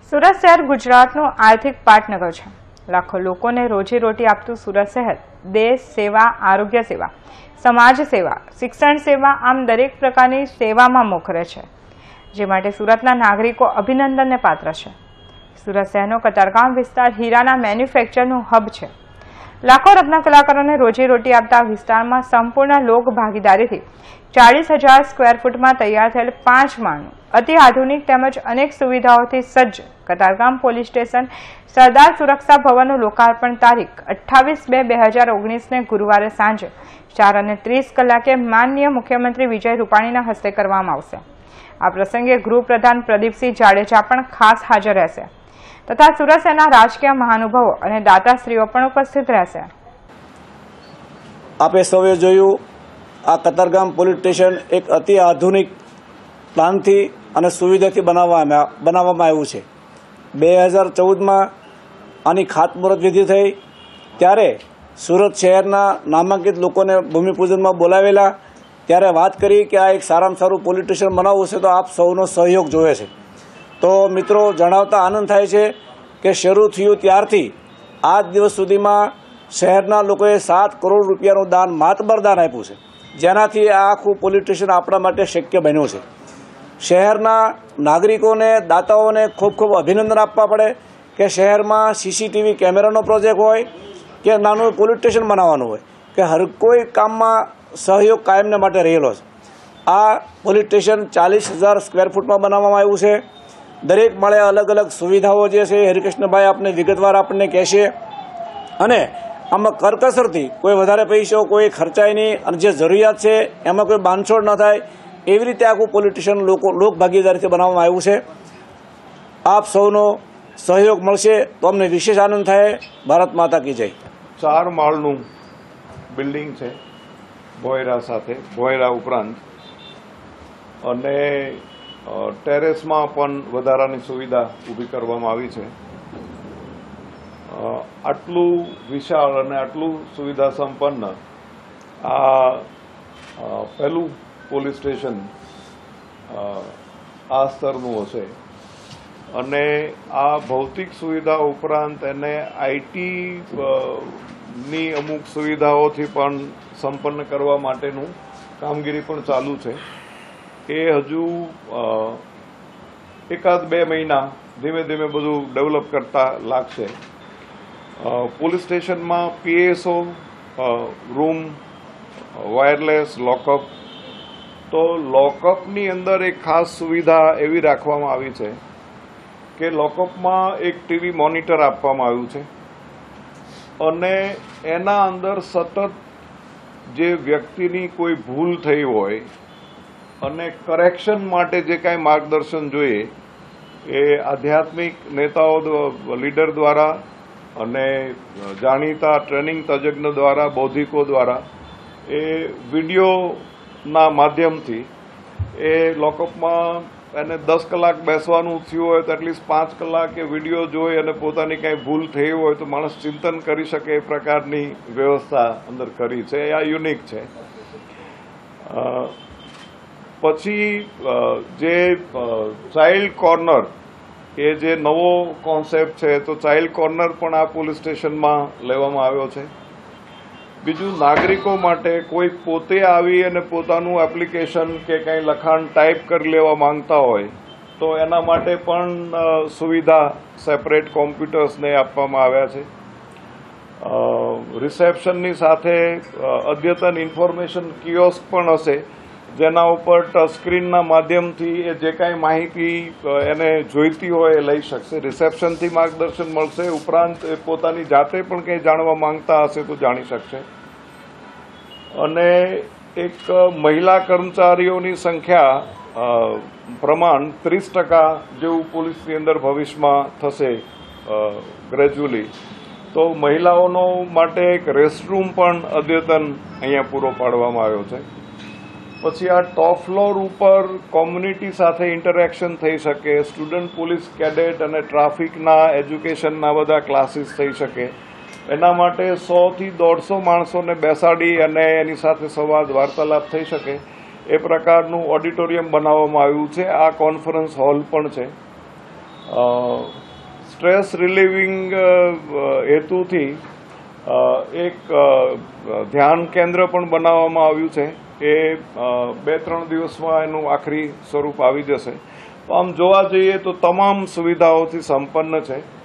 સુરત શહેર ગુજરાતનું આર્થિક પાટનગર છે. લાખો લોકોને રોજીરોટી આપતું સુરત શહેર દેશ સેવા, આરોગ્ય સેવા, સમાજ સેવા, શિક્ષણ સેવા આમ દરેક પ્રકારની સેવામાં મોખરે છે, જે માટે સુરતના નાગરિકો અભિનંદનને પાત્ર છે. સુરત શહેરનો કતારગામ વિસ્તાર હીરાના મેન્યુફેક્ચરનું હબ છે. લાખો રત્ન કલાકારોને રોજીરોટી આપતા વિસ્તારમાં સંપૂર્ણ લોક ભાગીદારીથી 40,000 સ્ક્વેર ફૂટમાં તૈયાર થયેલ 5 માળનું અતિ આધુનિક તેમજ અનેક સુવિધાઓથી સજ્જ કતારગામ પોલીસ સ્ટેશન સરદાર સુરક્ષા ભવનનું લોકાર્પણ તારીખ 28/2/2019ને ગુરુવારે સાંજે 4:30 માનનીય મુખ્યમંત્રી વિજય રૂપાણીના હસ્તે કરવામાં આવશે. આ પ્રસંગે ગૃહપ્રધાન પ્રદીપસિંહ જાડેજા પણ ખાસ હાજર રહેશે તથા સુરત શહેરના રાજકીય મહાનુભાવો અને દાતાશ્રીઓ પણ ઉપસ્થિત રહેશે. આપે સૌએ જોયું, આ કતારગામ પોલીસ સ્ટેશન એક અતિ આધુનિક પ્લાનથી અને સુવિધાથી બનાવવામાં આવ્યું છે. 2014માં આની ખાતમુહૂર્ત વિધિ થઈ ત્યારે સુરત શહેરના નામાંકિત લોકોને ભૂમિપૂજનમાં બોલાવેલા, ત્યારે વાત કરી કે આ એક સારામાં સારું પોલીસ સ્ટેશન બનાવવું છે તો આપ સૌનો સહયોગ જોઈએ છે. તો મિત્રો, જણાવતા આનંદ થાય છે કે શરૂ થયું ત્યારથી આજ દિવસ સુધીમાં શહેરના લોકોએ 7 કરોડ રૂપિયાનું દાન, માતબર દાન આપ્યું છે, જેનાથી આ આખું પોલીસ સ્ટેશન આપણા માટે શક્ય બન્યું છે. શહેરના નાગરિકોને, દાતાઓને ખૂબ ખૂબ અભિનંદન આપવા પડે કે શહેરમાં સીસીટીવી કેમેરાનો પ્રોજેક્ટ હોય કે નાનું પોલીસ સ્ટેશન બનાવવાનું હોય કે હર કોઈ કામમાં સહયોગ કાયમને માટે રહેલો છે. આ પોલીસ સ્ટેશન 40,000 સ્ક્વેર ફૂટમાં બનાવવામાં આવ્યું છે. દરેક માળે અલગ અલગ સુવિધાઓ જે છે હરિકૃષ્ણભાઈ આપણે વિગતવાર આપણને કહેશે, અને આમાં કરકસરથી કોઈ વધારે પૈસો કોઈ ખર્ચાય નહીં અને જે જરૂરિયાત છે એમાં કોઈ બાંધછોડ ન થાય એવી રીતે આખું પોલીસ સ્ટેશન લોક ભાગીદારીથી બનાવવામાં આવ્યું છે. આપ સૌનો સહયોગ મળશે તો અમને વિશેષ આનંદ થાય. ભારત માતા કી જય. 4 માળનું બિલ્ડિંગ છે ભોયરા સાથે, ભોયરા ઉપરાંત, અને ટેરેસમાં પણ વધારાની સુવિધા ઊભી કરવામાં આવી છે. આટલું વિશાળ અને આટલું સુવિધા સંપન્ન આ પહેલું પોલીસ સ્ટેશન આ સ્તરનું હશે, અને આ ભૌતિક સુવિધા ઉપરાંત એને આઈટીની અમુક સુવિધાઓથી પણ સંપન્ન કરવા માટેનું કામગીરી પણ ચાલુ છે. એ હજુ 1-2 મહિના ધીમે ધીમે બધું ડેવલપ કરતા લાગશે. પોલીસ સ્ટેશનમાં પીએસઓ રૂમ, વાયરલેસ લોકઅપ, તો લોકઅપની અંદર એક ખાસ સુવિધા એવી રાખવામાં આવી છે કે લોકઅપમાં એક ટીવી મોનિટર આપવામાં આવ્યું છે, અને એના અંદર સતત જે વ્યક્તિની કોઈ ભૂલ થઈ હોય અને કરેક્શન માટે જે કાંઈ માર્ગદર્શન જોઈએ એ આધ્યાત્મિક નેતાઓ, લીડર દ્વારા અને જાણીતા ટ્રેનિંગ તજજ્ઞ દ્વારા, બૌદ્ધિકો દ્વારા એ વિડીયોના માધ્યમથી એ લોકઅપમાં એને 10 કલાક બેસવાનું થયું હોય તો એટલીસ્ટ 5 કલાક એ વિડીયો જોઈ અને પોતાની કાંઈ ભૂલ થઈ હોય તો માણસ ચિંતન કરી શકે એ પ્રકારની વ્યવસ્થા અંદર કરી છે. આ યુનિક છે. પછી જે ચાઇલ્ડ કોર્નર, એ જે નવો કોન્સેપ્ટ છે, તો ચાઇલ્ડ કોર્નર પણ આ પોલીસ સ્ટેશનમાં લેવામાં આવ્યો છે. બીજું, નાગરિકો માટે કોઈ પોતે આવી અને પોતાનું એપ્લિકેશન કે કંઈ લખાણ ટાઈપ કરી લેવા માંગતા હોય તો એના માટે પણ સુવિધા સેપરેટ કોમ્પ્યુટર્સને આપવામાં આવ્યા છે. રિસેપ્શનની સાથે અદ્યતન ઇન્ફોર્મેશન કિયોસ્ક પણ હશે, જેના ઉપર ટચ સ્ક્રીનના માધ્યમથી એ જે કાંઈ માહિતી એને જોઈતી હોય એ લઈ શકશે. રિસેપ્શનથી માર્ગદર્શન મળશે, ઉપરાંત એ પોતાની જાતે પણ કંઈ જાણવા માંગતા હશે તો જાણી શકશે. અને એક મહિલા કર્મચારીઓની સંખ્યા પ્રમાણ 30% જેવું પોલીસની અંદર ભવિષ્યમાં થશે ગ્રેજ્યુઅલી. તો મહિલાઓનો માટે એક રેસ્ટરૂમ પણ અદ્યતન અહીંયા પૂરો પાડવામાં આવ્યો છે. પછી આ ટોપ ફ્લોર ઉપર કોમ્યુનિટી સાથે ઇન્ટરેક્શન થઈ શકે, સ્ટુડન્ટ પોલીસ કેડેટ અને ટ્રાફિકના એજ્યુકેશનના બધા ક્લાસીસ થઈ શકે, એના માટે 100થી 150 માણસોને બેસાડી અને એની સાથે સંવાદ વાર્તાલાપ થઈ શકે એ પ્રકારનું ઓડિટોરિયમ બનાવવામાં આવ્યું છે. આ કોન્ફરન્સ હોલ પણ છે. સ્ટ્રેસ રિલીવિંગ હેતુથી એક ધ્યાન કેન્દ્ર પણ બનાવવામાં આવ્યું છે. એ 2-3 દિવસમાં એનું આખરી સ્વરૂપ આવી જશે. તો આમ જોવા જઈએ તો તમામ સુવિધાઓથી સંપન્ન છે.